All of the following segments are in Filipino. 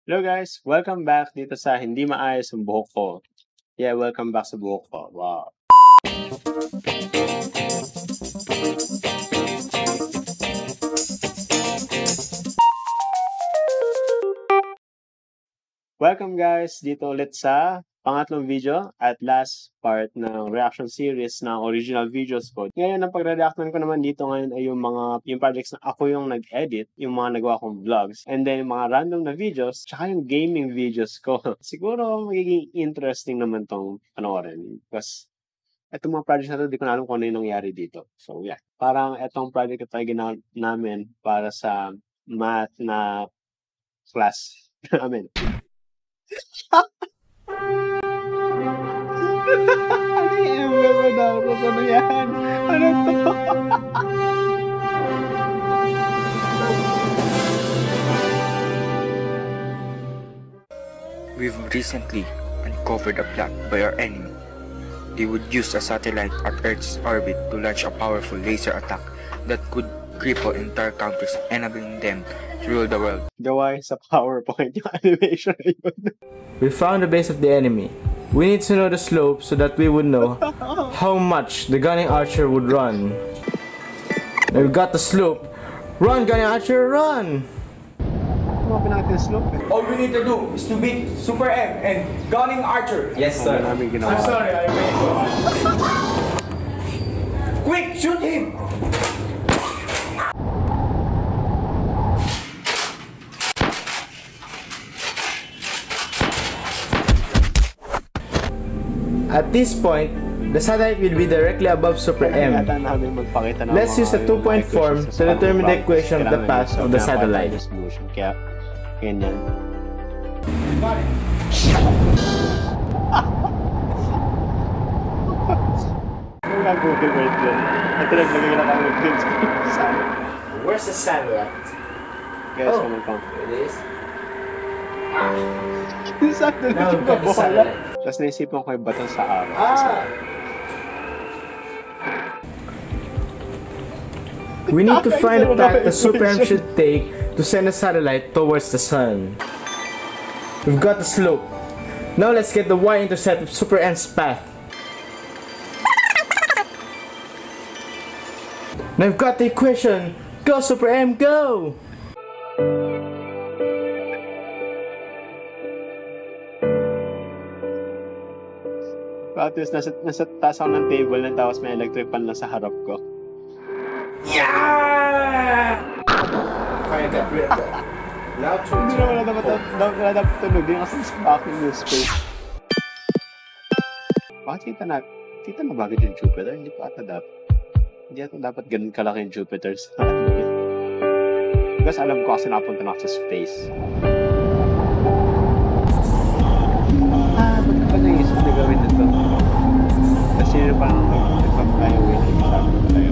Hello guys, welcome back dito sa Hindi Maayos ang Buhok Ko. Yeah, welcome back sa buhok ko. Wow. Welcome guys dito ulit sa pangatlong video at last part ng reaction series ng original videos ko. Ngayon, ang pagre-reactan ko naman dito ngayon ay yung projects na ako yung nag-edit, yung mga nagawa kong vlogs, and then yung mga random na videos, tsaka yung gaming videos ko. Siguro magiging interesting naman tong panoorin. Because itong mga projects na to, di ko na alam kung ano yung nangyari dito. So yeah, parang itong project na tayo ginawa namin para sa math na class namin. Ano yung emblem mo daw? Ano yan? Ano to? We've recently uncovered a plot by our enemy. They would use a satellite at Earth's orbit to launch a powerful laser attack that could cripple entire countries, enabling them to rule the world. Gawa sa PowerPoint yung animation na yun. We found the base of the enemy. We need to know the slope so that we would know how much the gunning archer would run. Now we got the slope. Run, gunning archer, run! Kumapin natin slope eh. All we need to do is to beat Super M and Gunning Archer. Yes, sir. Ano namin ginawa? I'm sorry, I made it. Quick, shoot him! At this point, the satellite will be directly above Super M. Yata namin magpakita ng Let's use the mga two-point form equations to sa determine the problems. equation of the Kailangan path yun. of the So, satellite. kailangan solution. Kaya, ganyan. Got it. Ano nga Google Earth yun? Ito naglagay na kami ng print screen. Where's the satellite? Guys, comment ko. It is. Sakto na Now yung we've got the bola. satellite. Tapos naisipan ko yung batang sa araw. We need to find the path the Super M should take to send a satellite towards the sun. We've got the slope. Now let's get the y-intercept of Super M's path. Now we've got the equation. Go Super M, go! Tapos nasa taas ako ng table na tapos may electric pan lang sa harap ko. Yeah! Finally got rid of that. Now Hindi na wala dapat tulog din kasi sparking yung space. Bakit kita na bagay yung Jupiter? Hindi pa ata dapat. Hindi ata dapat ganun kalaki yung Jupiter sa atin. Because alam ko kasi napunta na ako sa space. Ba't ka pa naisip na gawin ito? Kasi yun parang nagpapakayo waiting sa tayo.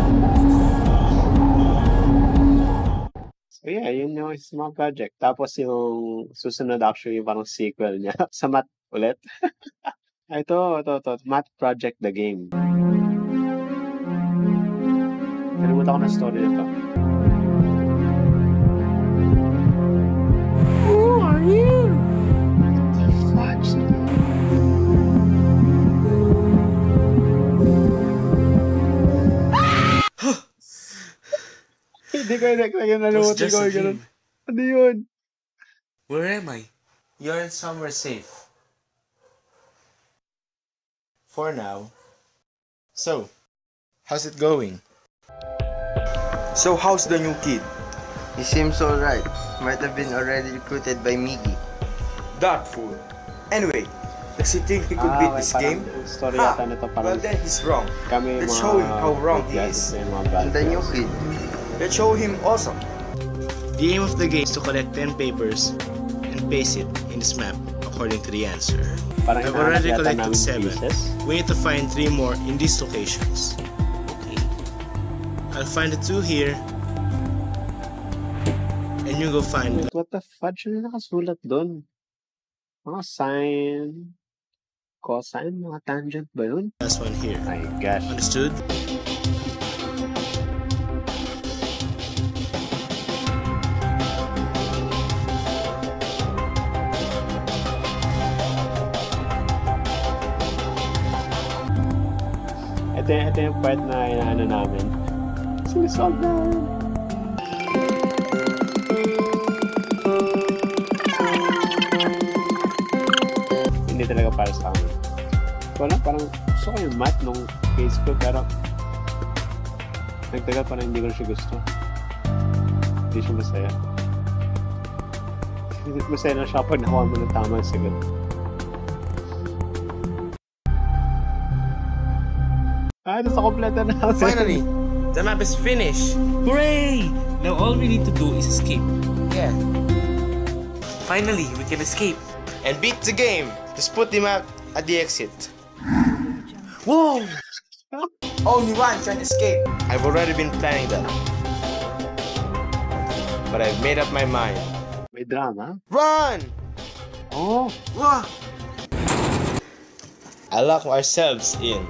So yeah, yun yung isa mga project. Tapos yung susunod actually parang sequel niya sa math ulit. Ito. Math Project the Game. Kalimutan ko na story nito. Who are you? Fudge. Hindi ko yung nalimutan just ko a ganun. dream. Ano yun? Where am I? You're somewhere safe. For now. So, how's it going? So how's the new kid? He seems alright. Might have been already recruited by Miggy. That fool. Anyway, does he think he could beat this game? Story Ha! yata nito Well parang then he's wrong. kami Let's mga show him how wrong he good guys is. na yung mga bad And the new guys. kid. Let's show him also. The aim of the game is to collect 10 papers and paste it in this map according to the answer. Parang I've hinahanap already yata collected namin 7. pieces. We need to find 3 more in these locations. Okay. I'll find the 2 here. And you go find What the fudge? Ano nakasulat doon? Mga sine, cosine, mga tangent ba yun? the last one here. My gosh. Understood? ito yung part na inaano namin. Sinisolve namin. Hindi talaga para sa amin. Wala, parang gusto ko yung math nung grade school, pero nagtagal parang hindi ko na siya gusto. Hindi siya masaya. Masaya na siya pag nakuha mo ng tamang sagot. Nasa kompleto na. Finally, the map is finished. Hooray! Now all we need to do is escape. Yeah. Finally, we can escape. And beat the game. Just put the map at the exit. Whoa! Only one can escape. I've already been planning that. But I've made up my mind. May drama? Run! Oh! Wah! I lock ourselves in.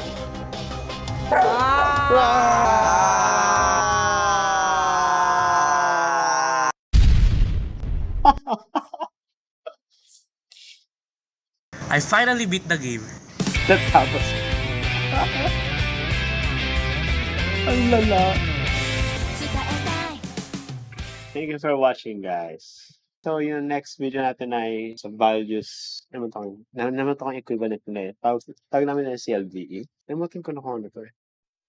I finally beat the game. Tapos. Ang lala. Thank you for watching, guys. So, yung next video natin ay sa values. Naman itong equivalent na eh. Tawag namin na CLVE. Namutin ko na kung ano to eh.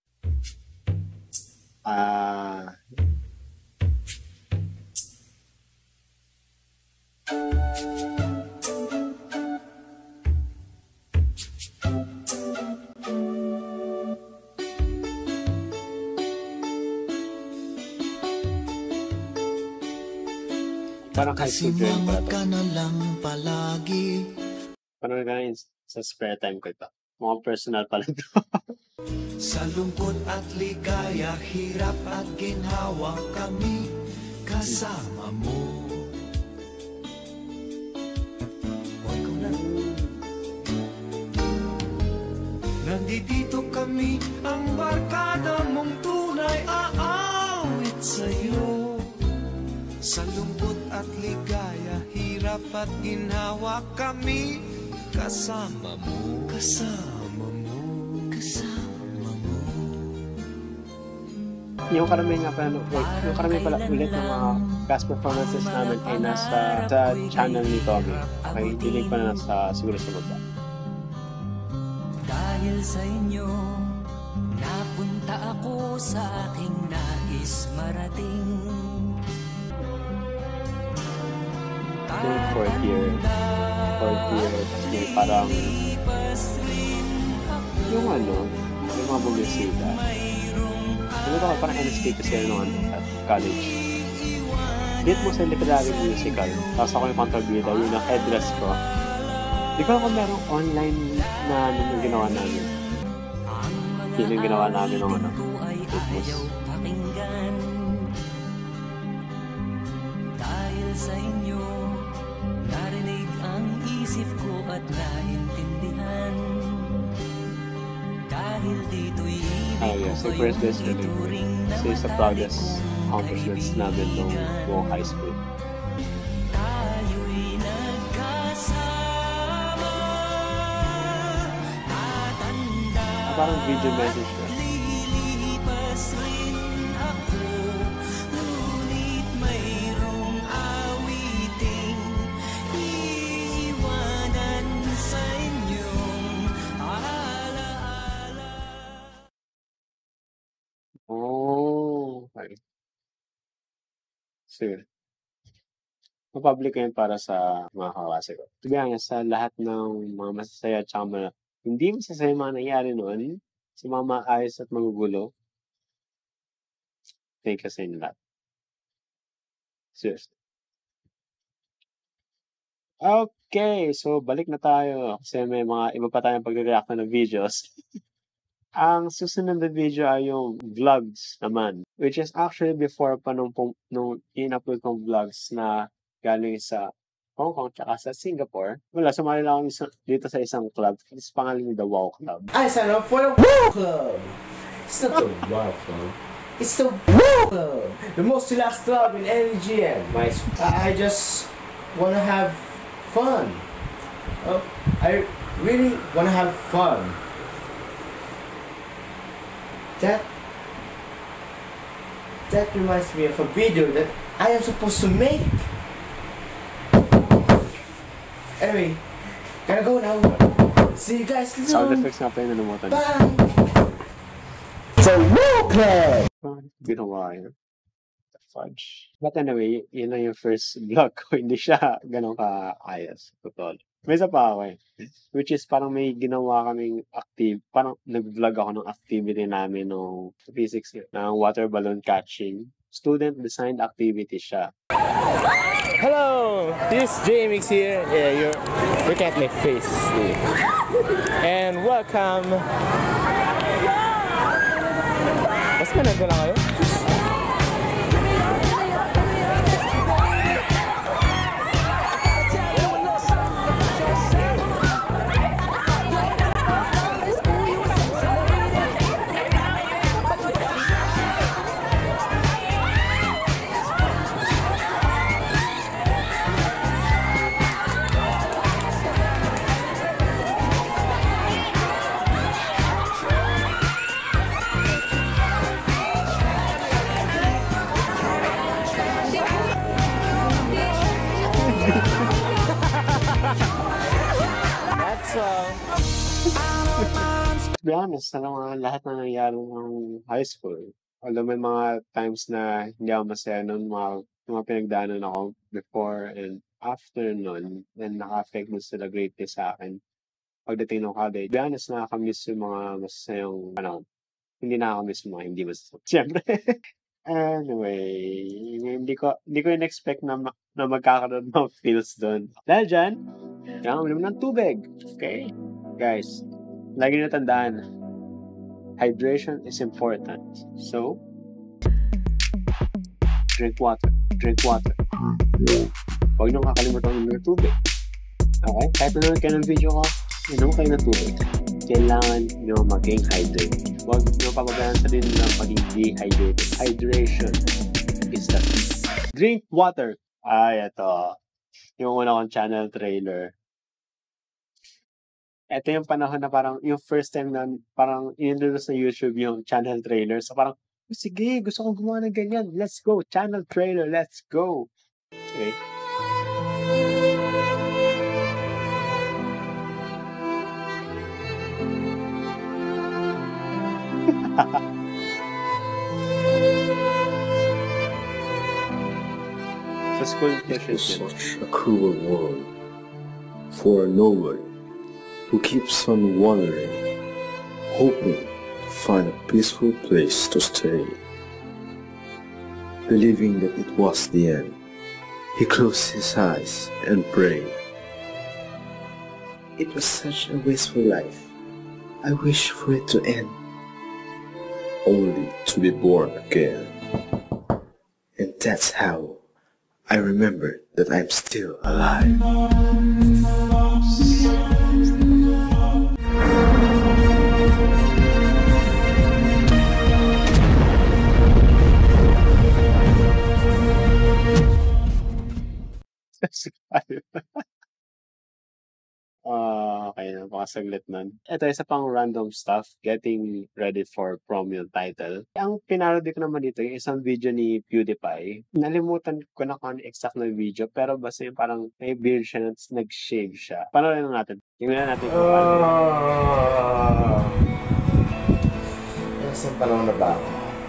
Parang high school joint pala to. Parang ganun sa spare time ko ito. Mga personal pala ito. Sa lungkot at ligaya, hirap at ginhawa kami kasama mo. Nandito kami, ang barkada mong tunay aawit sa'yo. Sa lungkot at ligaya, hirap at ginhawa kami kasama mo. Kasama mo. Kasama mo. Yung karamihan nga pala, yung karamihan pala ulit ng mga cast performances namin ay nasa sa channel ni Tommy. Okay, i-link pa na nasa siguro sa baba. Dahil sa inyo, napunta ako sa aking nais marating. Yung fourth year, parang yung yung mga bumisita. Ano ito parang NST kasi nung at college. Dito mo sa literary musical, tapos ako yung kontrabida, yun ang headdress ko. Di ko alam kung merong online na yung ginawa namin. Yun yung ginawa namin ng fitness. Dahil sa inyo, narinig ang isip ko at naintindihan. Dahil dito'y ibig So first best delivery. Kasi sa proudest accomplishments namin nung buong high school. tayo'y nagkasama. Tatanda, Parang video message siya. lilipas rin ako. Ngunit mayroong awiting iiwanan sa inyong alaala. Oh, okay. Sige. Mapublic ko yun para sa mga kaklase ko. To be honest, sa lahat ng mga masasaya at saka hindi masasaya mga nangyari noon, sa mga maayos at magugulo, thank you sa inyo lahat. Seriously. Okay, so balik na tayo kasi may mga iba pa tayong pag-react na videos. Ang susunod na video ay yung vlogs naman, which is actually before pa nung in-upload kong vlogs na galing sa Hong Kong tsaka sa Singapore. Wala, sumali lang ako dito sa isang club. It's pangalan ni The Wow Club. I signed up for the Wow Club. It's not the Wow Club. It's the Wow Club. The most relaxed club in any GM. I just want to have fun. I really want to have fun. That reminds me of a video that I am supposed to make. Anyway, gotta go now. See you guys soon. Sound effects nga pa yung nanamutan. Bye! So, okay! Ginawa yun. Fudge. But anyway, yun na yung first vlog ko. Hindi siya ganun ka-ayos. Totoo. May isa pa ako eh. Which is parang may ginawa kaming parang nag-vlog ako ng activity namin nung physics ng water balloon catching. Student-designed activity siya. Hello! This is JMX here. Yeah, you're looking at my face. And welcome! Mas ka nandun lang kayo? To be honest, sa mga lahat na nangyari ng high school, although may mga times na hindi ako masaya nun, mga pinagdaanan ako before and after nun, then naka-affect nun sila greatly sa akin. Pagdating ng college, to be honest, nakakamiss yung mga masayang panahon. Hindi nakakamiss yung mga hindi masayang. Siyempre. Anyway, hindi ko in-expect na magkakaroon ng feels doon. Dahil dyan, kailangan mo naman ng tubig. Okay? Guys, lagi na tandaan, hydration is important. So, drink water. Drink water. Huwag nyo kakalimutan ng tubig. Okay? Kahit nanonood kayo ng video ko, inom kayo ng tubig. Kailangan nyo maging hydrated. Huwag nyo papabayaan sa din na maging dehydrated. Hydration is the key. Drink water. Ay, ito. Yung una kong channel trailer. Ito yung panahon na parang yung first time na parang in-introduce sa YouTube yung channel trailer. So parang, sige, gusto kong gumawa ng ganyan. Let's go. Channel trailer. Let's go. Okay. Sa school it was such a cruel world for no one who keeps on wandering, hoping to find a peaceful place to stay. Believing that it was the end, he closed his eyes and prayed. It was such a wasteful life. I wish for it to end, only to be born again. And that's how I remember that I'm still alive. Okay na, baka saglit nun. Ito, isa pang random stuff, getting ready for prom yung title. Ang pinarody ko naman dito, yung isang video ni PewDiePie. Nalimutan ko na kung ano exact na video, pero basta yung parang may beard siya na nag-shave siya. Panoorin na natin. Tingnan natin kung paano. Nasaan panahon na ba ako?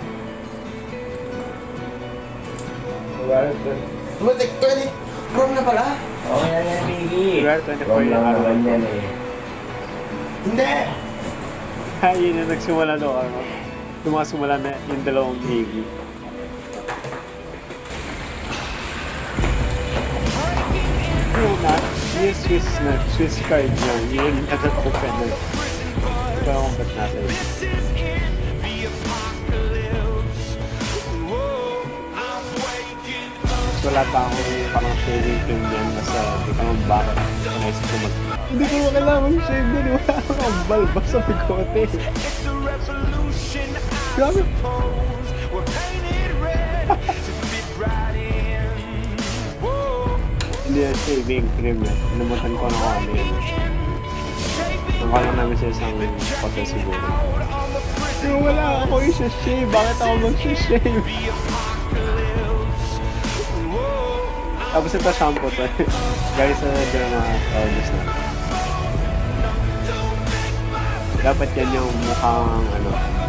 Tumatik, prom na pala? Oo, yan yan, Miggy. February 24 yung araw na yan eh. Hindi! Ay, yun yung nagsimula doon. Yung mga simula na yung dalawang higi. Yung na, yung Swiss card niya, yun yung nag-open na. Ito ang ba't natin. Wala pa akong parang shaving cream yan. Basta hindi ka magbakit. Naisip ko hindi ko kailangan shave din. Wala akong balbas sa bigote. Grabe. Hindi yan shaving cream yan. Inamutan ko na kung ano yan. Nakalang namin sa isang hotel siguro. Pero wala ako yung shave. Bakit ako mag-shave? Tapos ito shampoo to. Guys, ito yung mga colors na. Dapat yan yung mukhang ano.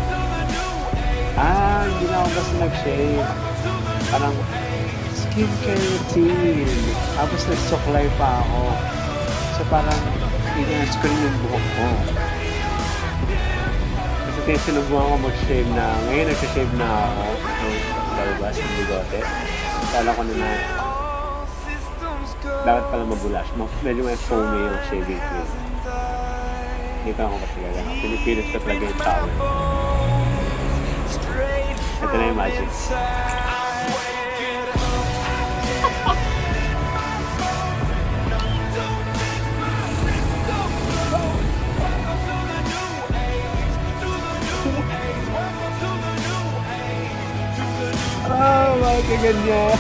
Hindi na ako basta nag-shave. Parang skincare routine. Tapos nagsuklay pa ako. So parang i-screen yung buhok ko. Kasi sinubukan ko mag-shave na. Ngayon nag-shave na ako ng barbas, ng bigote. Kala ko na dapat pala mabulash. Medyo may foamy yung shaving cream. Hindi pa ako kasi gagana. Pinipilit ko talaga yung towel. Ito na yung magic. Bakit ka ganyan?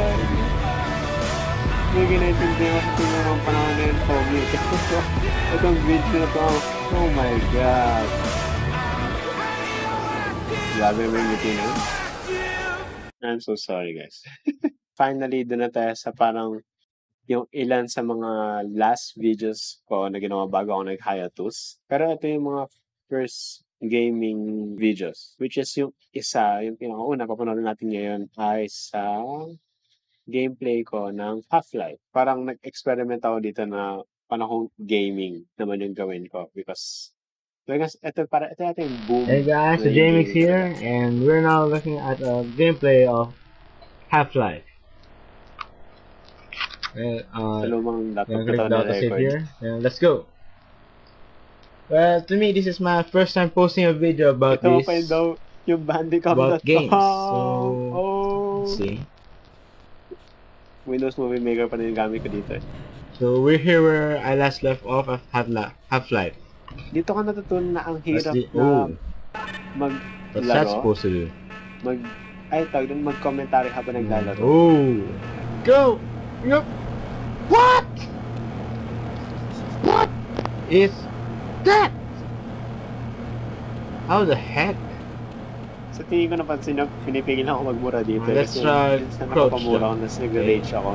Hindi ginaintindihan ko sa tingin ng panahon na yun, Pogi. Itong video na to, oh my god. Grabe mo yung ngiti na. I'm so sorry, guys. Finally, doon na tayo sa parang yung ilan sa mga last videos ko na ginawa bago ako nag-hiatus. Pero ito yung mga first gaming videos, which is yung isa, yung pinakauna papanoodin natin ngayon ay sa gameplay ko ng Half-Life. Parang nag-experiment ako dito na panahong gaming naman yung gawin ko because ito yung boom. Hey guys, so Jamie's here and we're now looking at a gameplay of Half-Life. Sa lumang laptop click ko the save here and let's go. Well, to me, this is my first time posting a video about ito this. Pa daw yung Bandicam about games. So, let's see. Windows Movie Maker pa rin yung gamit ko dito. So, we're here where I last left off of Half-Life. Dito ka natutunan na ang hirap na maglaro. What's that supposed to do? Mag-commentary habang naglalaro. Oh! Go! Yup! What? What is that? How the heck? Sa tingin ko napansin na pinipigil ako magmura dito. Let's try crouch nakapamura ako, nas nag-rage ako.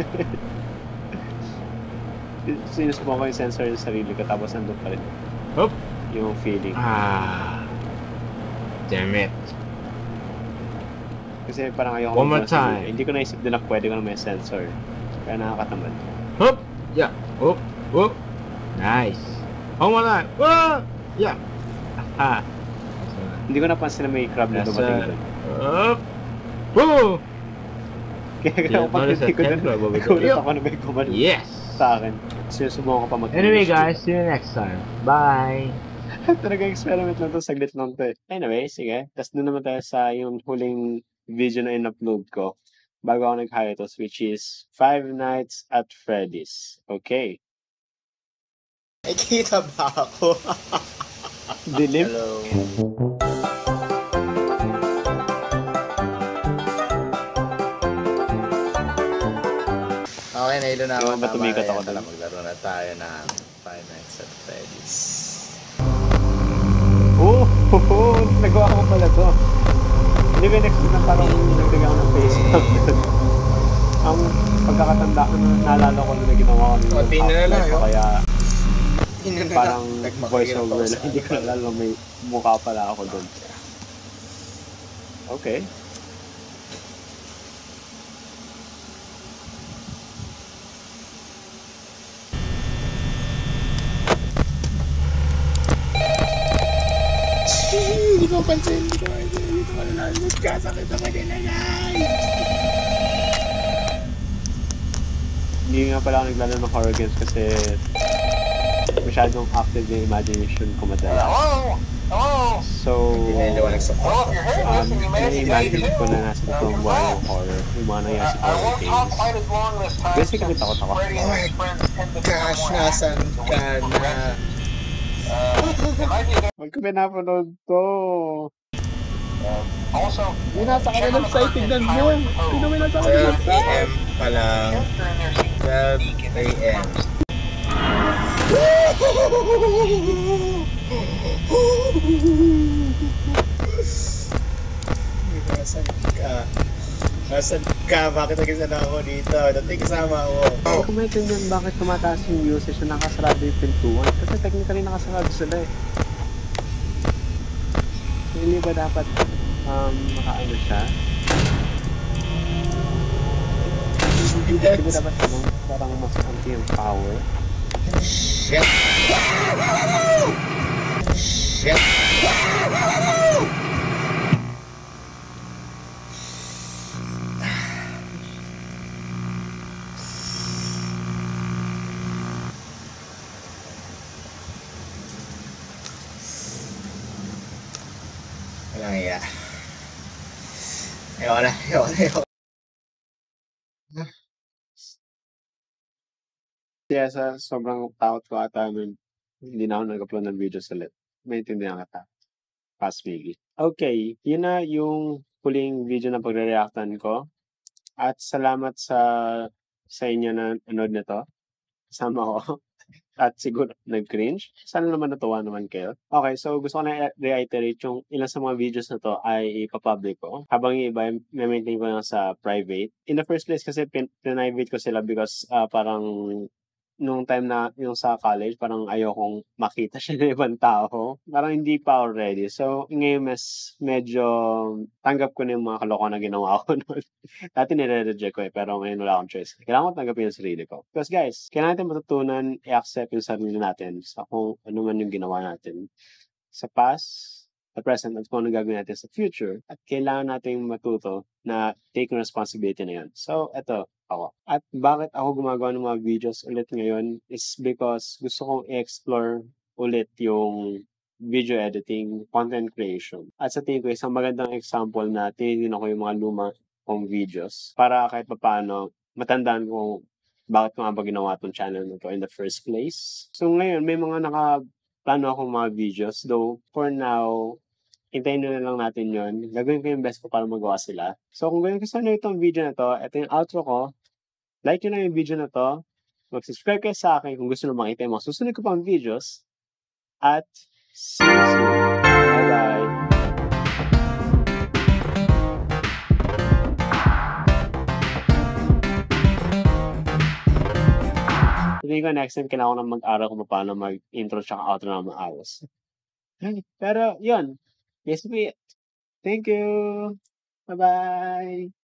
Sinusubukan ko yung sensor yung sarili ko tapos nandun pa rin. Hop! Yung feeling. Damn it. Kasi parang ayoko one more time. Hindi ko naisip din na pwede ko na may sensor. Kaya nakakatamad. Hop! Yeah! Hop! Hop! Nice! One more time! Whoa! Yeah! Aha! Hindi ko napansin na may crab na dumating doon. Hop! Whoa! Kaya pag hindi ko doon, nagulat ako na may gumano sa akin. Sinusubukan ko pa mag-finish. Anyway guys, see you next time. Bye! Talagang experiment lang to, saglit lang to. Anyway, sige. Tapos doon naman tayo sa yung huling video na in-upload ko bago ako nag-hiatus, which is 5 Nights at Freddy's. Okay. Ay, kita ba ako? Dilim? Hello. Okay, nailo na ako. Ba't tumikat ako doon? Maglaro na tayo ng 5 Nights at Freddy's. Nagawa ko pala to. Hindi ko in-expect na parang nagdaga ako ng face cam. Ang pagkakatanda ko na naalala ko na ginawa ko ng Half-Life ko, kaya parang voice over lang. Hindi ko nalala may mukha pala ako doon. Okay. Hindi ko pansin. Hindi ko malala. Nagkasakit ako din na guys. Hindi nga pala ako naglalaro ng horror games kasi masyadong active yung imagination ko madala. So, na-imagine ko na nasa totoong buhay ng horror, yung mga nangyari sa horror games. Basically, takot ako. Oh my gosh, nasan ka na? Huwag ko pinapanood to. Hindi nasa kanilang site, tignan mo. Sino may nasa kanilang 12 p.m. pa lang. 12 a.m. Nasaan ka? Nasaan ka? Bakit nag-isa na ako dito? Dati kasama ako. Hindi ko maintindihan bakit tumataas yung usage na nakasarado yung pintuan. Kasi technically nakasarado sila eh. So, hindi ba dapat makaano siya? Hindi ba dapat parang mas konti yung power? Shit! Shit! Walang iya. Ayoko na. Kaya sa sobrang takot ko ata nun, hindi na ako nag-upload ng videos ulit. Maintindihan kita. Past Miggy. Okay, yun na yung huling video na pagre-reactan ko. At salamat sa inyo na nanood na to. Kasama ko. At siguro nag-cringe. Sana naman natuwa naman kayo. Okay, so gusto ko na reiterate yung ilan sa mga videos na to ay ipapublic ko. Habang yung iba, na-maintain ko lang sa private. In the first place kasi pinivate ko sila because parang nung time na yung sa college, parang ayokong makita siya ng ibang tao. Parang hindi pa already. So, ngayon medyo tanggap ko na yung mga kalokohan na ginawa ko noon. Dati nire-reject ko eh, pero ngayon wala akong choice. Kailangan ko tanggapin yung sarili ko. Because guys, kailangan natin matutunan i-accept yung sarili natin sa kung ano man yung ginawa natin sa past, sa present, at kung ano gagawin natin sa future. At kailangan natin matuto na take responsibility na yun. So, eto, ako. At bakit ako gumagawa ng mga videos ulit ngayon is because gusto kong i-explore ulit yung video editing, content creation. At sa tingin ko, isang magandang example na tinitingnan ko yung mga luma kong videos para kahit paano matandaan ko bakit ko nga ba ginawa tong channel na to in the first place. So ngayon, may mga plano akong mga videos. Though, for now, hintayin na lang natin yon. Gagawin ko yung best ko para magawa sila. So, kung gusto nyo itong video na to, ito yung outro ko. Like nyo na yung video na to. Mag-subscribe kayo sa akin kung gusto nyo makita yung mga susunod ko pang videos. At see you soon. Bye-bye. Hindi ko next time kailangan ko na mag-aral kung paano mag-intro tsaka outro na maayos. Pero, yun. Yes, be it. Thank you. Bye-bye.